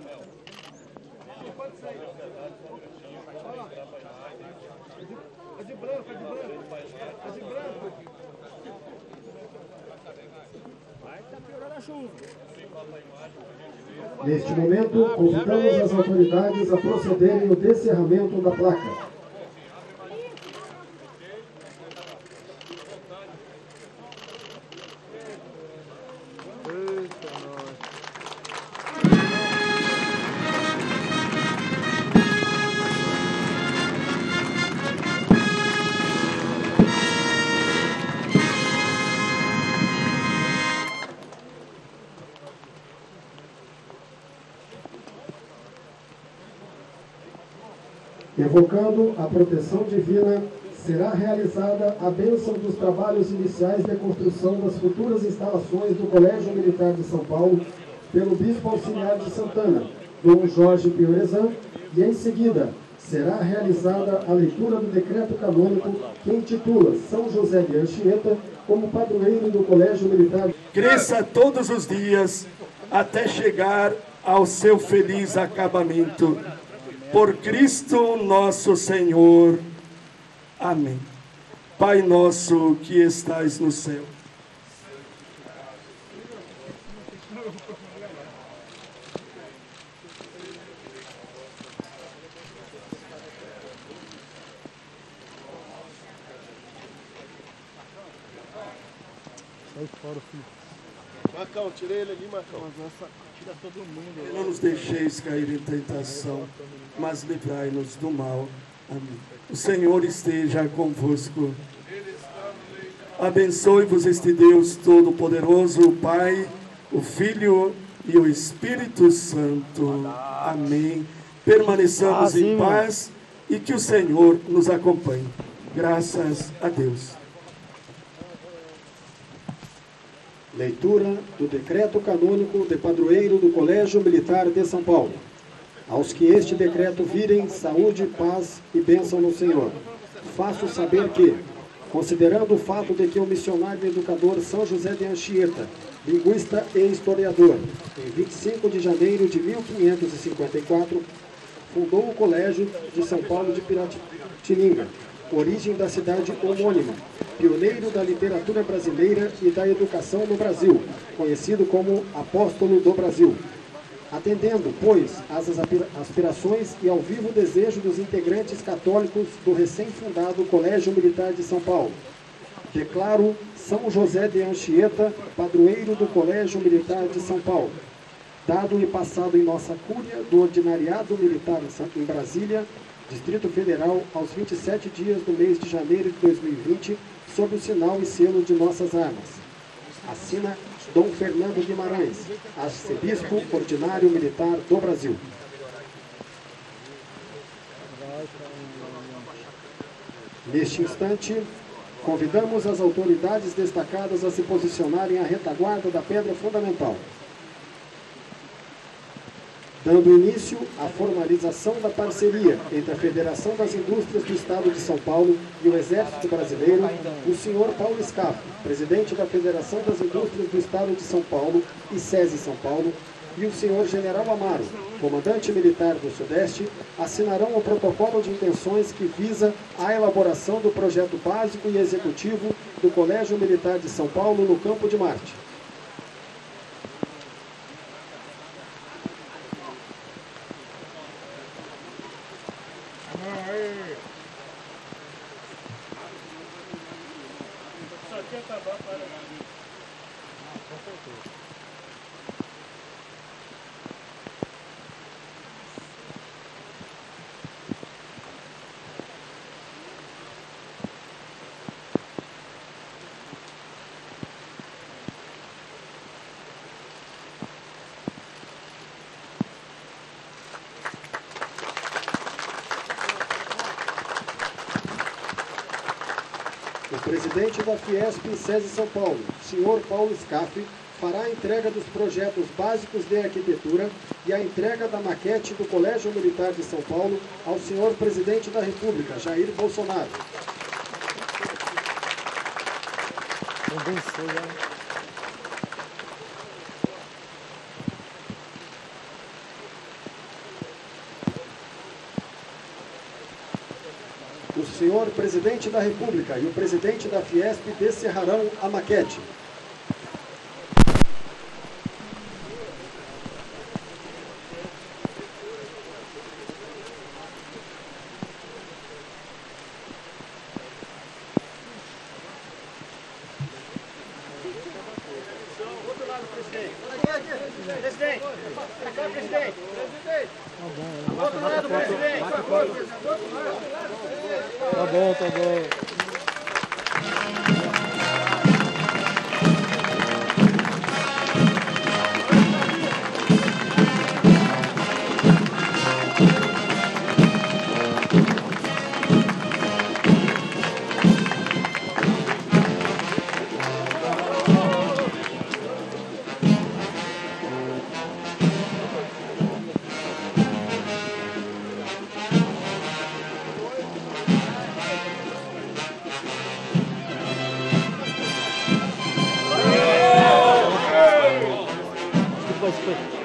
É de branco, é de branco. É de branco. Vai tá piorando a chuva. Neste momento, convidamos as autoridades a procederem no descerramento da placa. Evocando a proteção divina, será realizada a bênção dos trabalhos iniciais de construção das futuras instalações do Colégio Militar de São Paulo pelo Bispo Auxiliar de Santana, Dom Jorge Piorezan, e em seguida será realizada a leitura do decreto canônico que intitula São José de Anchieta como padroeiro do Colégio Militar. Cresça todos os dias até chegar ao seu feliz acabamento. Por Cristo nosso Senhor. Amém. Pai nosso que estais no céu. Sai fora, filho. Marcão, tirei ele ali, Marcão. Tira todo mundo. Não nos deixeis cair em tentação, mas livrai-nos do mal. Amém. O Senhor esteja convosco. Abençoe-vos este Deus Todo-Poderoso, o Pai, o Filho e o Espírito Santo. Amém. Permaneçamos em paz e que o Senhor nos acompanhe. Graças a Deus. Leitura do decreto canônico de padroeiro do Colégio Militar de São Paulo. Aos que este decreto virem, saúde, paz e bênção no Senhor. Faço saber que, considerando o fato de que o missionário e educador São José de Anchieta, linguista e historiador, em 25 de janeiro de 1554, fundou o Colégio de São Paulo de Piratininga, origem da cidade homônima, pioneiro da literatura brasileira e da educação no Brasil, conhecido como Apóstolo do Brasil. Atendendo, pois, às aspirações e ao vivo desejo dos integrantes católicos do recém-fundado Colégio Militar de São Paulo, declaro São José de Anchieta, padroeiro do Colégio Militar de São Paulo, dado e passado em nossa cúria do Ordinariado Militar em Brasília, Distrito Federal, aos 27 dias do mês de janeiro de 2020, sob o sinal e selo de nossas armas. Assina Dom Fernando Guimarães, arcebispo ordinário militar do Brasil. Neste instante, convidamos as autoridades destacadas a se posicionarem à retaguarda da pedra fundamental, dando início à formalização da parceria entre a Federação das Indústrias do Estado de São Paulo e o Exército Brasileiro, o senhor Paulo Scaff, presidente da Federação das Indústrias do Estado de São Paulo e SESI São Paulo, e o senhor General Amaro, comandante militar do Sudeste, assinarão o protocolo de intenções que visa a elaboração do projeto básico e executivo do Colégio Militar de São Paulo no Campo de Marte. O presidente da Fiesp e SESI São Paulo, senhor Paulo Scaff, fará a entrega dos projetos básicos de arquitetura e a entrega da maquete do Colégio Militar de São Paulo ao senhor presidente da República, Jair Bolsonaro. O senhor presidente da República e o presidente da Fiesp descerrarão a maquete. Presidente, pra cá, presidente. Outro lado, presidente. Tá bom, tá bom. Vai,